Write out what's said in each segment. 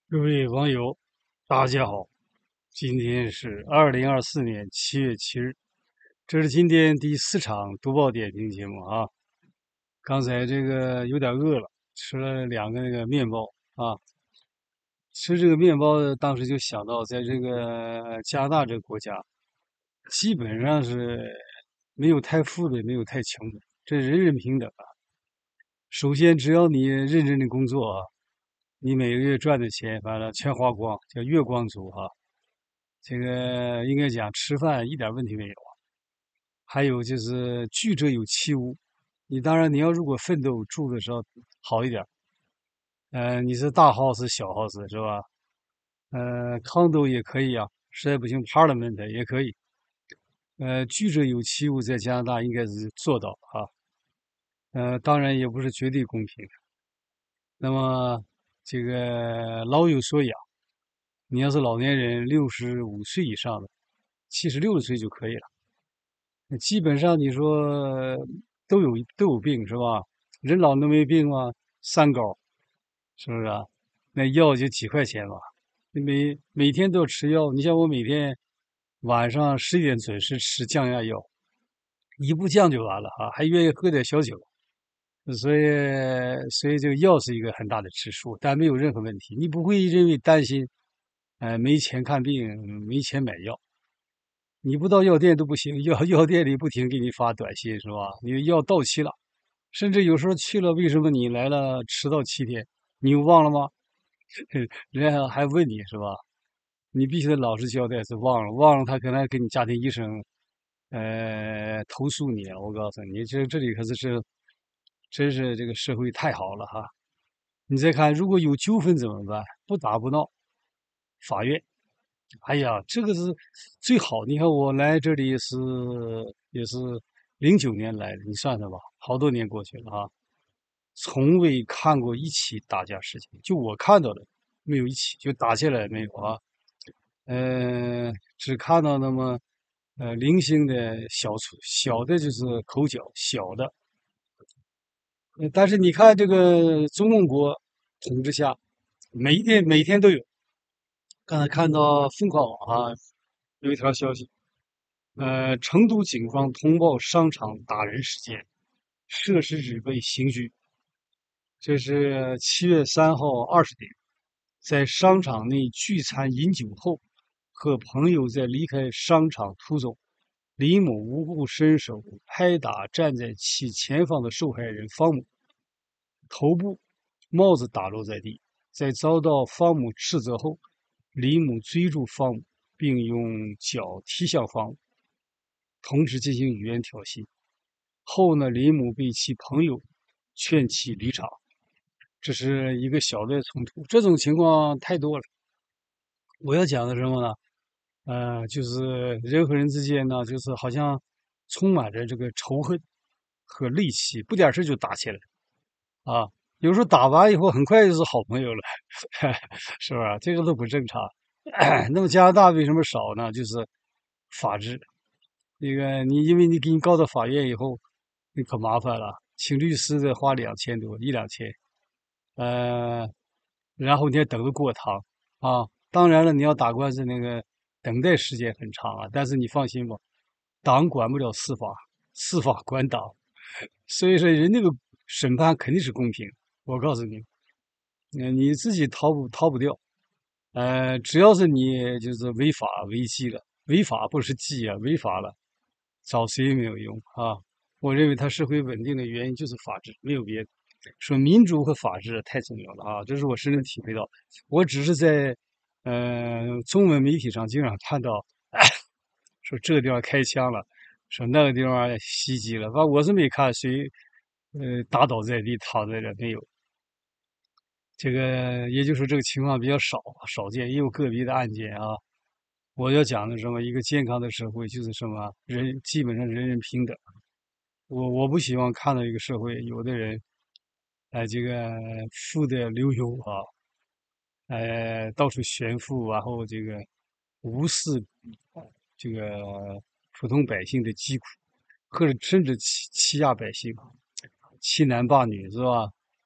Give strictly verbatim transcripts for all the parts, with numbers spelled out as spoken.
各位网友，大家好，今天是二零二四年七月七日，这是今天第四场读报点评节目啊。刚才这个有点饿了，吃了两个那个面包啊。吃这个面包，当时就想到，在这个加拿大这个国家，基本上是没有太富的，没有太穷的，这人人平等啊。首先，只要你认真的工作啊，你每个月赚的钱，反正全花光，叫月光族哈、这个应该讲吃饭一点问题没有。还有就是居者有其屋，你当然你要如果奋斗住的时候好一点，呃，你是大 house 小 house 是吧？呃，condo 也可以啊，实在不行 parliament 也可以。呃，居者有其屋在加拿大应该是做到啊，呃，当然也不是绝对公平。那么这个老有所养，你要是老年人六十五岁以上的，七十六十岁就可以了。基本上你说都有都有病是吧？人老能没病吗？三高是不是啊？那药就几块钱吧，你每每天都要吃药。你像我每天晚上十一点准时吃降压药，一不降就完了哈，还愿意喝点小酒，所以所以这个药是一个很大的支出，但没有任何问题。你不会因为担心，呃，没钱看病，没钱买药。你不到药店都不行，药药店里不停给你发短信是吧？你的药到期了，甚至有时候去了，为什么你来了迟到七天？你又忘了吗？人家还问你是吧？你必须得老实交代，是忘了，忘了他可能还给你家庭医生，呃，投诉你啊。我告诉你，这这里可是是，真是这个社会太好了哈。你再看，如果有纠纷怎么办？不打不闹，法院。哎呀，这个是最好。你看我来这里是也是零九年来的，你算算吧，好多年过去了啊，从未看过一起打架事件，就我看到的没有一起就打起来没有啊。呃，只看到那么呃零星的小处小的，就是口角小的。呃但是你看这个中共国统治下，每一天每天都有。刚才看到凤凰网啊有一条消息。呃，成都警方通报商场打人事件，涉事者被刑拘。这是七月三号二十点，在商场内聚餐饮酒后，和朋友在离开商场途中，李某无故伸手拍打站在其前方的受害人方某，头部、帽子打落在地。在遭到方某斥责后，李某追住方某，并用脚踢向方某，同时进行语言挑衅。后呢，林某被其朋友劝其离场。这是一个小的冲突，这种情况太多了。我要讲的是什么呢？呃，就是人和人之间呢，就是好像充满着这个仇恨和戾气，不点事就打起来啊。有时候打完以后，很快就是好朋友了，是吧？这个都不正常。那么加拿大为什么少呢？就是法治。那个你因为你给你告到法院以后，你可麻烦了，请律师得花两千多，一两千，呃，然后你还等着过堂啊。当然了，你要打官司那个等待时间很长啊，但是你放心吧，党管不了司法，司法管党，所以说人那个审判肯定是公平。我告诉你，呃你自己逃不逃不掉。呃，只要是你就是违法违纪了，违法不是纪啊，违法了，找谁也没有用啊。我认为它社会稳定的原因就是法治，没有别的。说民主和法治太重要了啊，这是我深深体会到。我只是在呃中文媒体上经常看到，说这个地方开枪了，说那个地方袭击了，反正我是没看谁呃打倒在地躺在这没有。这个也就是说这个情况比较少少见，也有个别的案件啊。我要讲的是什么？一个健康的社会就是什么？人基本上人人平等。我我不希望看到一个社会，有的人，哎、这个富得流油啊，呃，到处炫富，然后这个无视这个普通百姓的疾苦，或者甚至欺欺压百姓，欺男霸女是吧？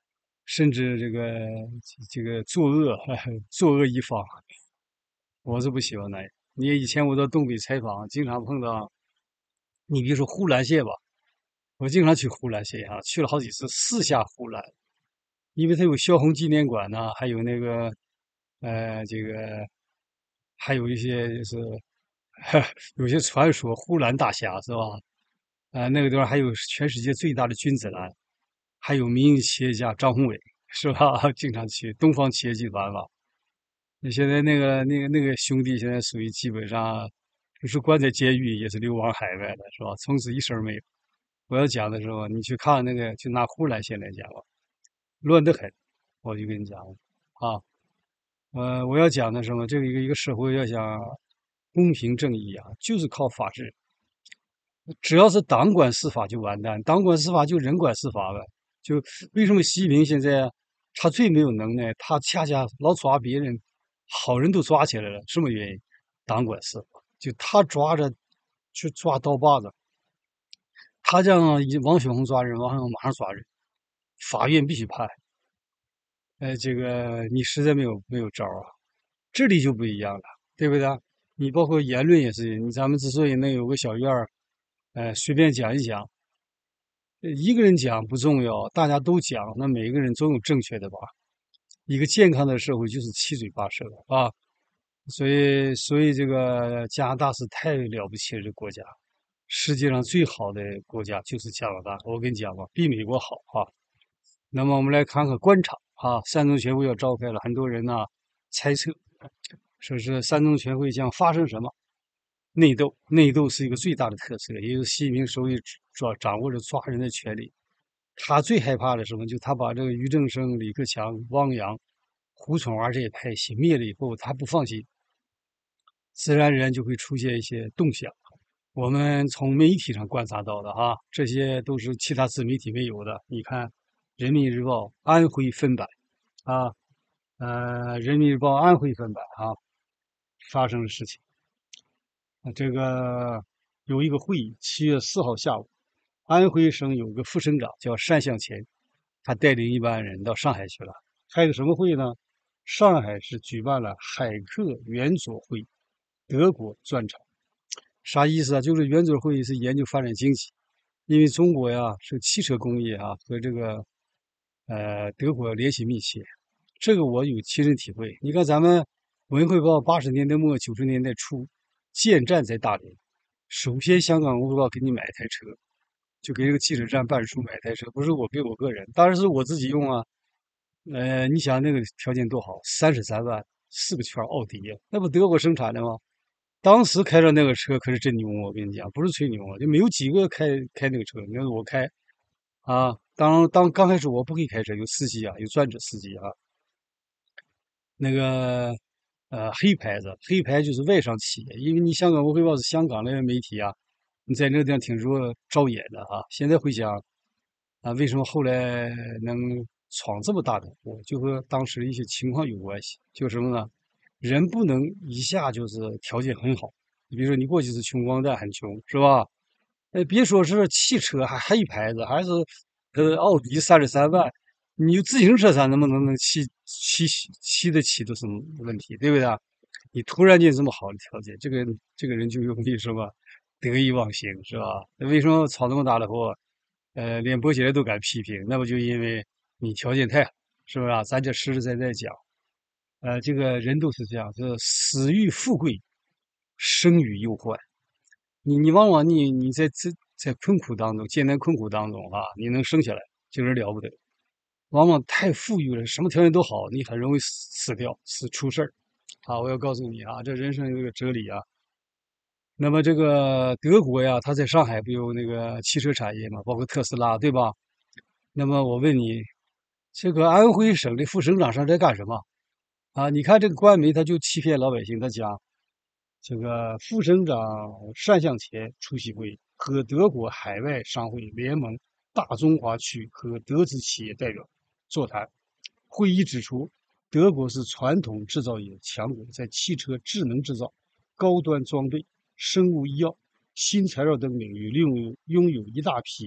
甚至这个这个作恶，作恶一方，我是不喜欢那样。你以前我到东北采访，经常碰到，你比如说呼兰县吧，我经常去呼兰县啊，去了好几次，四下呼兰，因为它有萧红纪念馆呐、还有那个呃这个还有一些就是有些传说呼兰大峡是吧？啊、那个地方还有全世界最大的君子兰，还有民营企业家张宏伟是吧？经常去东方企业集团吧。那现在那个那个那个兄弟现在属于基本上不是关在监狱，也是流亡海外的，是吧？从此一声没有。我要讲的时候，你去看那个，就拿呼兰县来讲吧，乱得很。我就跟你讲啊，呃，我要讲的是什么？这个一个一个社会要想公平正义啊，就是靠法治。只要是党管司法就完蛋，党管司法就人管司法了。就为什么习近平现在他最没有能耐，他恰恰老抓别人，好人都抓起来了，什么原因？党管司法，就他抓着去抓刀把子，他这样一王雪红抓人，王雪红马上抓人，法院必须判。呃，这个你实在没有没有招啊。这里就不一样了，对不对？你包括言论也是，你咱们之所以能有个小院儿，呃，随便讲一讲，呃一个人讲不重要，大家都讲，那每个人总有正确的吧？一个健康的社会就是七嘴八舌啊，所以，所以这个加拿大是太了不起了，这个国家，世界上最好的国家就是加拿大。我跟你讲吧，比美国好啊。那么我们来看看官场啊，三中全会要召开了，很多人呢猜测，说是三中全会将发生什么内斗，内斗是一个最大的特色，也就是习近平手里抓掌握着抓人的权利。他最害怕的什么？就他把这个俞正声、李克强、汪洋、胡春华这些派系灭了以后，他不放心，自然而然就会出现一些动向。我们从媒体上观察到的哈，这些都是其他自媒体没有的。你看，《人民日报》安徽分版啊，呃，《人民日报》安徽分版啊，发生的事情。啊，这个有一个会议，七月四号下午，安徽省有个副省长叫单向前，他带领一班人到上海去了，开个什么会呢？上海市举办了海客圆桌会，德国专场。啥意思啊？就是圆桌会议是研究发展经济，因为中国呀是汽车工业啊和这个呃德国联系密切，这个我有亲身体会。你看咱们文汇报八十年代末九十年代初建站在大连，首先香港文汇报给你买一台车，就给这个记者站办事处买一台车，不是我给我个人，当然是我自己用啊。呃，你想那个条件多好，三十三万四个圈奥迪呀，那不德国生产的吗？当时开着那个车可是真牛，我跟你讲，不是吹牛啊，就没有几个开开那个车。你看我开啊，当当刚开始我不会开车，有司机啊，有专职司机啊。那个呃黑牌子，黑牌就是外商企业，因为你香港文汇报是香港的媒体啊，你在那个地方挺着招眼的啊。现在回想啊，为什么后来能闯这么大的祸，就和当时的一些情况有关系。就什么呢？人不能一下就是条件很好，你比如说你过去是穷光蛋，很穷，是吧？哎，别说是汽车，还黑牌子，还是呃奥迪三十三万，你自行车咱能不能能骑骑骑得起都是问题，对不对？你突然间这么好的条件，这个这个人就容易什么得意忘形，是吧？那为什么闯这么大的祸？呃，连伯杰都敢批评，那不就因为你条件太好，是不是啊？咱这实实在在讲，呃，这个人都是这样，是死于富贵，生于忧患。你你往往你你在这在困苦当中，艰难困苦当中啊，你能生下来就是了不得。往往太富裕了，什么条件都好，你很容易死死掉，死出事儿。啊，我要告诉你啊，这人生有一个哲理啊。那么这个德国呀，它在上海不有那个汽车产业嘛，包括特斯拉，对吧？那么我问你，这个安徽省的副省长上这干什么？啊，你看这个官媒他就欺骗老百姓，他讲这个副省长单向前出席会，和德国海外商会联盟大中华区和德资企业代表座谈。会议指出，德国是传统制造业强国，在汽车、智能制造、高端装备、生物医药、新材料等领域拥有拥有一大批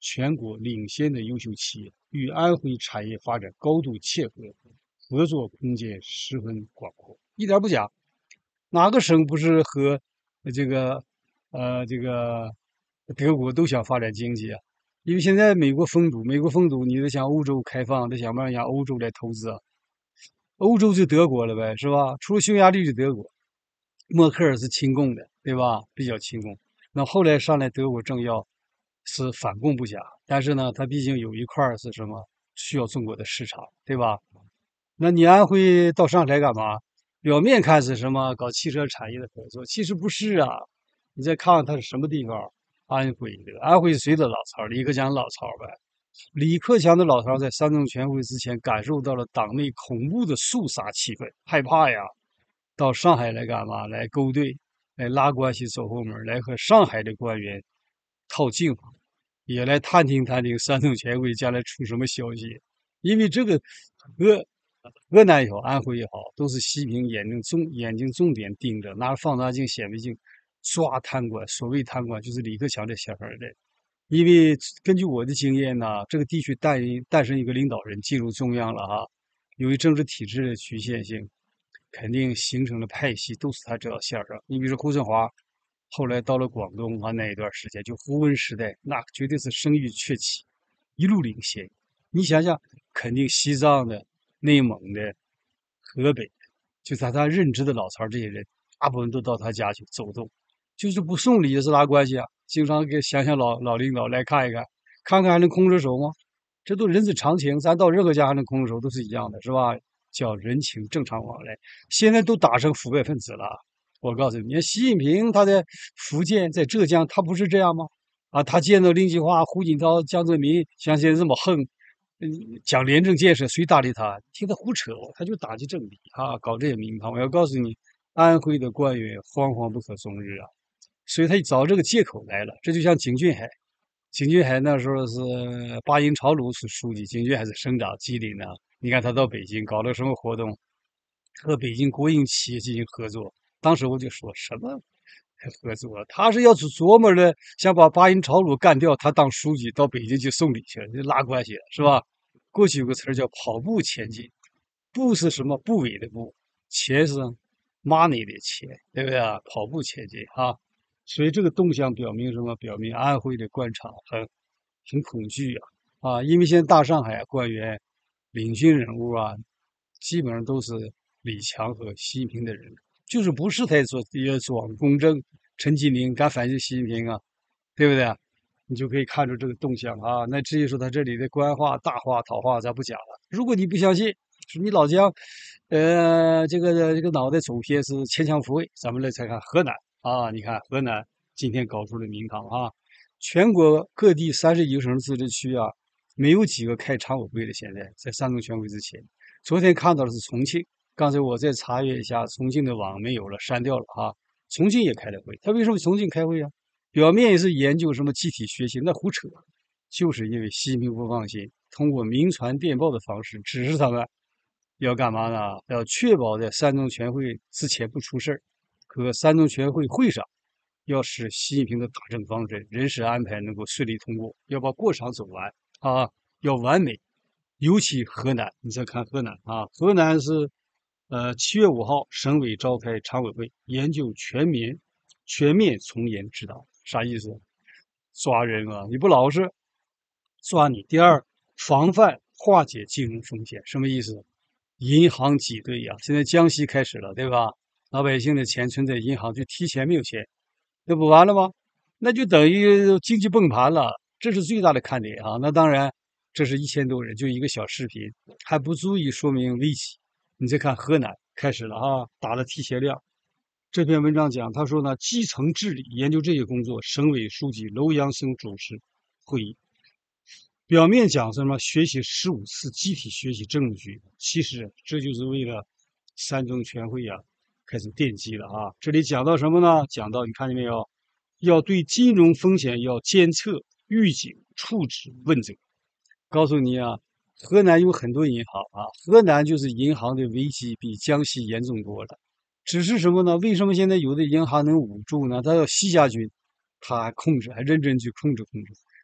全国领先的优秀企业，与安徽产业发展高度切合，合作空间十分广阔，一点不假。哪个省不是和这个呃这个德国都想发展经济啊？因为现在美国封堵，美国封堵，你得向欧洲开放，得想办法让欧洲来投资啊。欧洲就德国了呗，是吧？除了匈牙利就德国，默克尔是亲共的，对吧？比较亲共。那后来上来德国政要是反共不假，但是呢，他毕竟有一块是什么需要中国的市场，对吧？那你安徽到上海干嘛？表面看是什么搞汽车产业的合作，其实不是啊。你再看看它是什么地方？安徽的，安徽是谁的老巢？李克强老巢呗。李克强的老巢在三中全会之前感受到了党内恐怖的肃杀气氛，害怕呀。到上海来干嘛？来勾兑，来拉关系走后门，来和上海的官员套近乎，也来探听探听三中全会将来出什么消息。因为这个河河南也好，安徽也好，都是习近平眼睛重眼睛重点盯着，拿着放大镜、显微镜抓贪官。所谓贪官，就是李克强这小孩的。因为根据我的经验呢，这个地区诞诞生一个领导人进入中央了哈，由于政治体制的局限性，肯定形成了派系，都是他这条线上。你比如说胡春华，后来到了广东啊那一段时间，就胡温时代，那绝对是声誉鹊起，一路领先。你想想，肯定西藏的、内蒙的、河北的，就在他任职的老巢这些人，大部分都到他家去走动，就是不送礼是拉关系啊。经常给想想老老领导来看一看，看看还能空着手吗？这都人之常情，咱到任何家还能空着手都是一样的，是吧？叫人情正常往来。现在都打成腐败分子了。我告诉你，习近平他在福建、在浙江，他不是这样吗？啊，他见到林计划、胡锦涛、江泽民，像现在这么横，嗯，讲廉政建设，谁搭理他？听他胡扯，他就打击政敌啊，搞这些名堂。我要告诉你，安徽的官员惶惶不可终日啊。所以他找这个借口来了。这就像景俊海，景俊海那时候是巴音朝鲁是书记，景俊海是省长，吉林的。你看他到北京搞了什么活动，和北京国营企业进行合作。当时我就说什么合作？他是要去琢磨着想把巴音朝鲁干掉，他当书记到北京去送礼去了，就拉关系了，是吧？过去有个词儿叫跑步前进，步是什么？部委的部，钱是 money 的钱，对不对啊？跑步前进啊！所以这个动向表明什么？表明安徽的官场很很恐惧啊啊！因为现在大上海官员、领军人物啊，基本上都是李强和习近平的人，就是不是他做也装公正。陈吉宁敢反击习近平啊，对不对啊？你就可以看出这个动向啊。那至于说他这里的官话、大话、讨话，咱不讲了。如果你不相信，说你老姜，呃，这个这个脑袋走偏是牵强附会，咱们来再看河南啊。你看河南今天搞出了名堂啊，全国各地三十一个省自治区啊，没有几个开常委会的。现在在三中全会之前，昨天看到的是重庆，刚才我再查阅一下，重庆的网没有了，删掉了啊。重庆也开了会，他为什么重庆开会啊？表面也是研究什么集体学习，那胡扯，就是因为习近平不放心，通过明传电报的方式指示他们要干嘛呢？要确保在三中全会之前不出事儿，和三中全会会上要使习近平的大政方针、人事安排能够顺利通过，要把过场走完啊，要完美。尤其河南，你再看河南啊，河南是呃七月五号省委召开常委会，研究全面全面从严治党，啥意思？抓人啊，你不老实，抓你。第二，防范化解金融风险，什么意思？银行挤兑呀，现在江西开始了，对吧？老百姓的钱存在银行就提前没有钱，那不完了吗？那就等于经济崩盘了，这是最大的看点啊。那当然，这是一千多人，就一个小视频，还不足以说明危机。你再看河南开始了啊，打了提前量。这篇文章讲，他说呢，基层治理研究这些工作，省委书记楼阳生主持会议。表面讲什么学习十五次集体学习政治局，其实这就是为了三中全会啊开始奠基了啊。这里讲到什么呢？讲到你看见没有？要对金融风险要监测、预警、处置、问责。告诉你啊，河南有很多银行啊，河南就是银行的危机比江西严重多了。只是什么呢？为什么现在有的银行能捂住呢？它要西家军，他还控制，还认真去控制控制。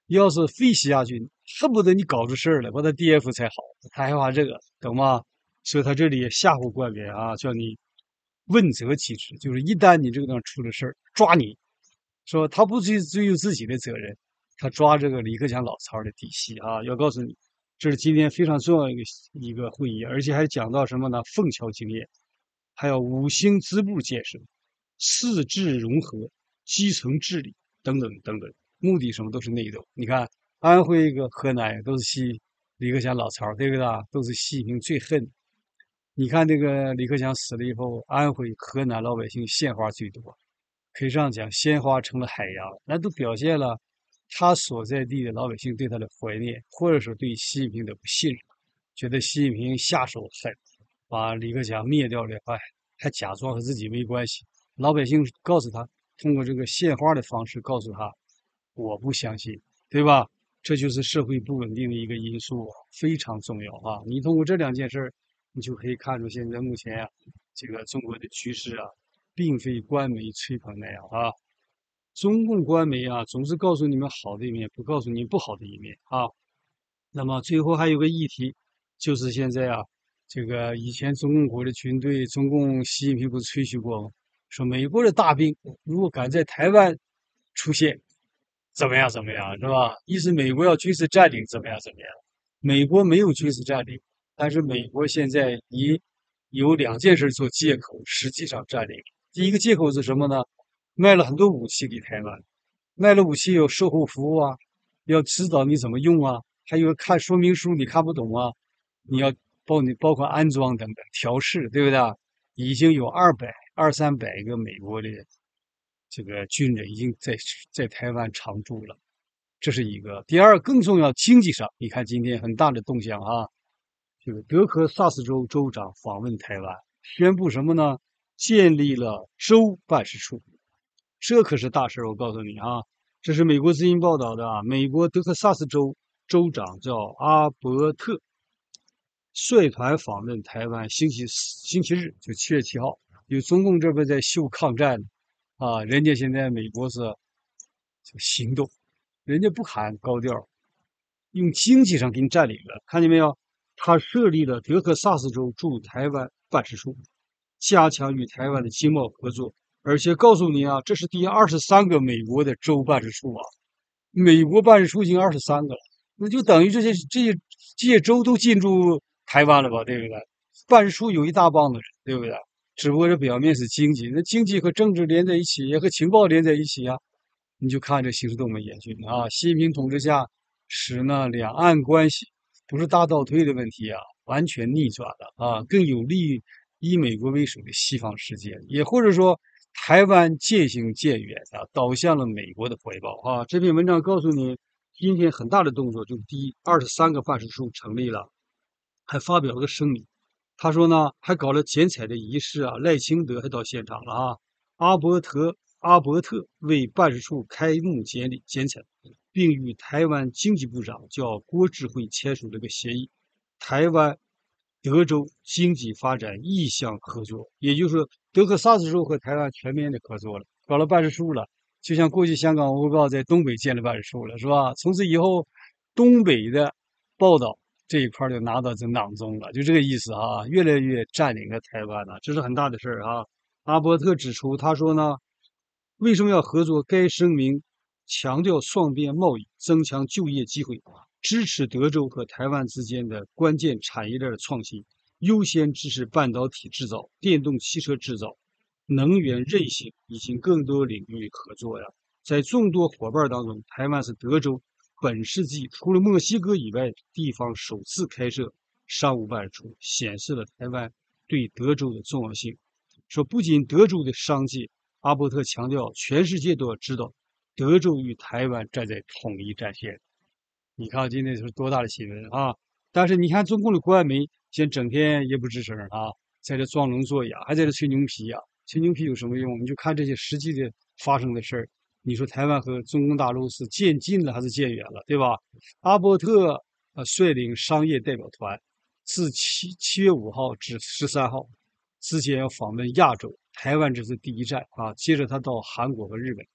要是非西亚军，恨不得你搞出事儿来，把他 D F 才好，他害怕这个，懂吗？所以他这里也吓唬官员啊，叫你问责机制，就是一旦你这个地方出了事儿，抓你，说他不追追究自己的责任，他抓这个李克强老巢的底细啊，要告诉你，这是今天非常重要一个一个会议，而且还讲到什么呢？凤桥经验，还有五星支部建设、四治融合、基层治理等等等等，目的什么都是内斗。你看安徽跟河南都是习李克强老巢，对不对？都是习近平最恨。你看这个李克强死了以后，安徽、河南老百姓献花最多，可以这样讲，鲜花成了海洋，那都表现了他所在地的老百姓对他的怀念，或者说对习近平的不信任，觉得习近平下手狠，把李克强灭掉了，还还假装和自己没关系。老百姓告诉他，通过这个献花的方式告诉他，我不相信，对吧？这就是社会不稳定的一个因素，非常重要啊！你通过这两件事你就可以看出现在目前啊，这个中国的局势啊，并非官媒吹捧那样啊。中共官媒啊，总是告诉你们好的一面，不告诉你不好的一面啊。那么最后还有个议题，就是现在啊，这个以前中共国的军队，中共习近平不是吹嘘过吗？说美国的大兵如果敢在台湾出现，怎么样怎么样，是吧？意思美国要军事占领，怎么样怎么样？美国没有军事占领，但是美国现在以有两件事做借口，实际上占领。第一个借口是什么呢？卖了很多武器给台湾，卖了武器有售后服务啊，要指导你怎么用啊，还有看说明书你看不懂啊，你要包你包括安装等等调试，对不对？已经有二百二三百个美国的这个军人已经在在台湾常驻了，这是一个。第二，更重要，经济上，你看今天很大的动向啊，这个德克萨斯州州长访问台湾，宣布什么呢？建立了州办事处，这可是大事我告诉你啊，这是美国之音报道的啊。美国德克萨斯州州长叫阿伯特，率团访问台湾，星期星期日就七月七号，有中共这边在秀抗战啊，人家现在美国是行动，人家不喊高调，用经济上给你占领了，看见没有？他设立了德克萨斯州驻台湾办事处，加强与台湾的经贸合作，而且告诉你啊，这是第二十三个美国的州办事处啊，美国办事处已经二十三个了，那就等于这些这些这些州都进驻台湾了吧，对不对？办事处有一大帮子人，对不对？只不过这表面是经济，那经济和政治连在一起，也和情报连在一起啊。你就看这形势多么严峻啊！习近平统治下，使呢两岸关系不是大倒退的问题啊，完全逆转了啊，更有利于以美国为首的西方世界，也或者说台湾渐行渐远啊，倒向了美国的怀抱啊。这篇文章告诉你，今天很大的动作就是第一，二十三个办事处成立了，还发表了个声明。他说呢，还搞了剪彩的仪式啊，赖清德还到现场了啊，阿伯特阿伯特为办事处开幕典礼剪彩，并与台湾经济部长叫郭志慧签署了个协议，台湾德州经济发展意向合作，也就是说德克萨斯州和台湾全面的合作了，搞了办事处了，就像过去香港《欧报》在东北建了办事处了，是吧？从此以后，东北的报道这一块就拿到这囊中了，就这个意思啊，越来越占领了台湾了，这是很大的事儿啊。阿伯特指出，他说呢，为什么要合作？该声明强调双边贸易，增强就业机会，支持德州和台湾之间的关键产业链的创新，优先支持半导体制造、电动汽车制造、能源韧性以及更多领域合作呀。在众多伙伴当中，台湾是德州本世纪除了墨西哥以外地方首次开设商务办事处，显示了台湾对德州的重要性。说不仅德州的商界，阿伯特强调，全世界都要知道，德州与台湾站在统一战线。你看今天是多大的新闻啊！但是你看中共的官媒，现整天也不吱声啊，在这装聋作哑，还在这吹牛皮呀、啊。吹牛皮有什么用？你就看这些实际的发生的事儿。你说台湾和中共大陆是渐近了还是渐远了，对吧？阿伯特呃率领商业代表团，自七七月五号至十三号之间要访问亚洲，台湾这是第一站啊。接着他到韩国和日本，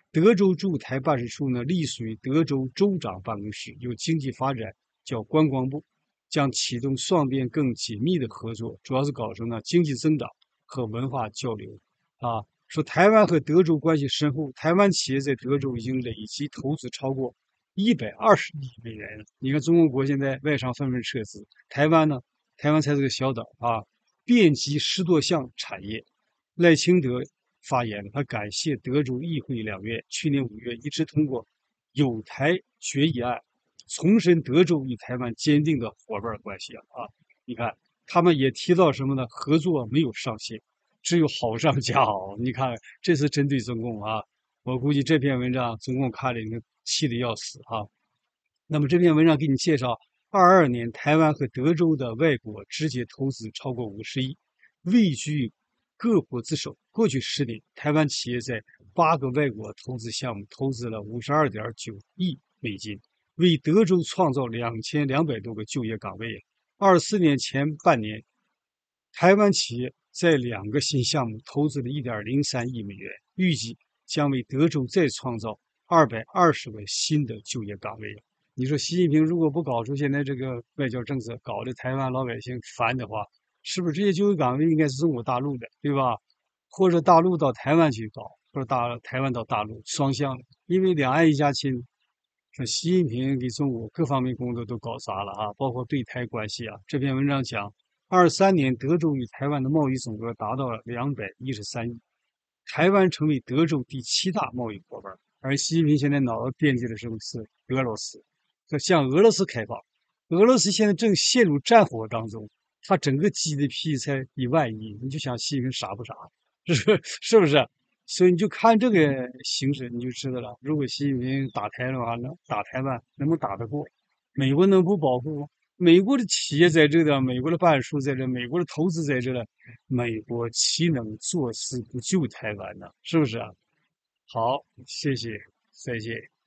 德州驻台办事处呢，隶属于德州州长办公室，有经济发展叫观光部，将启动双边更紧密的合作，主要是搞什么呢？经济增长和文化交流。啊，说台湾和德州关系深厚，台湾企业在德州已经累计投资超过一百二十亿美元了。你看，中国国现在外商纷纷撤资，台湾呢？台湾才是个小岛啊，遍及十多项产业。赖清德发言了，他感谢德州议会两院去年五月一致通过有台决议案，重申德州与台湾坚定的伙伴关系啊！啊，你看，他们也提到什么呢？合作没有上限，只有好上加好。你看，这是针对中共啊！我估计这篇文章中共看了应该气得要死啊！那么这篇文章给你介绍，二二年台湾和德州的外国直接投资超过五十亿，位居各国之首。过去十年，台湾企业在八个外国投资项目投资了五十二点九亿美金，为德州创造两千两百多个就业岗位。二四年前半年，台湾企业在两个新项目投资了一点零三亿美元，预计将为德州再创造二百二十个新的就业岗位。你说习近平如果不搞出现在这个外交政策，搞得台湾老百姓烦的话，是不是这些就业岗位应该是中国大陆的，对吧？或者大陆到台湾去搞，或者大台湾到大陆双向的，因为两岸一家亲。说习近平给中国各方面工作都搞砸了啊，包括对台关系啊。这篇文章讲，二三年德州与台湾的贸易总额达到了两百一十三亿，台湾成为德州第七大贸易伙伴。而习近平现在脑子惦记的是是俄罗斯，向俄罗斯开放。俄罗斯现在正陷入战火当中，它整个 G D P 才一万亿，你就想习近平傻不傻？是是不是？所以你就看这个形势，你就知道了。如果习近平打台的话，能打台湾能不能打得过？美国能不保护吗？美国的企业在这的，美国的办事处在这，美国的投资在这了，美国岂能坐视不救台湾呢？是不是啊？好，谢谢，再见。